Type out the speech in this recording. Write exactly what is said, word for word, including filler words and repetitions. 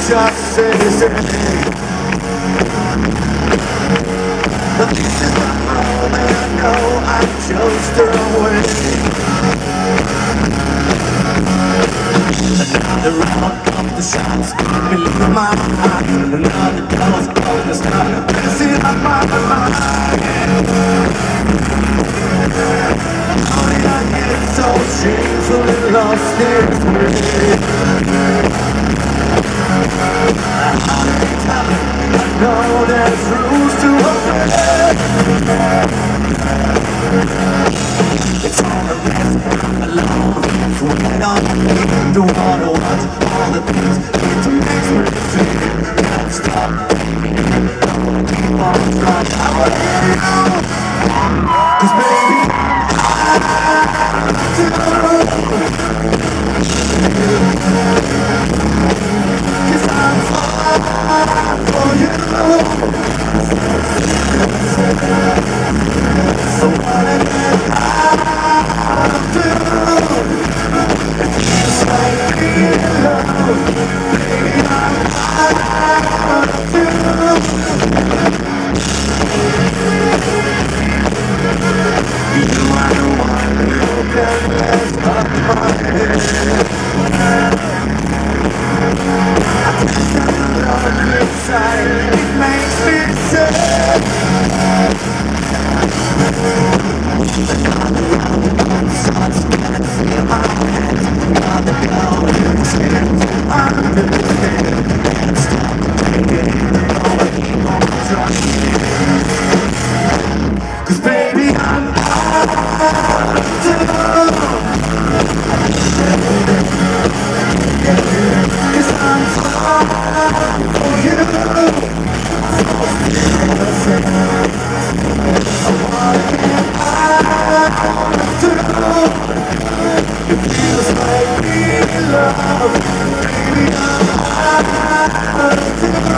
just says it. But this is my moment, I know I chose the wrong way. Another round of the shots, believe my heart. Another dose of the stuff, messing up my mind. How did I get so shamefully lost in me? I know there's rules to obey. It's all a risk, alone. So I don't, don't wanna watch all the things it makes me feel. Can't stop thinking, I wanna keep on trying. I wanna know, 'cause baby I do. 'Cause I'm fine for you. So what am I to do? It's like being in love. Baby, I'm fine for you. You are the one who can mess up my head. I just got love inside, it makes me sad. Another shots can't feel my hands. Another blow in the skin. I'm the thing, can't stop thinking. I wanna keep on trying. 'Cause baby I'm out to know. 'Cause I'm fine for you. I wanna get out to know. It feels like being in love. Baby I'm out to know.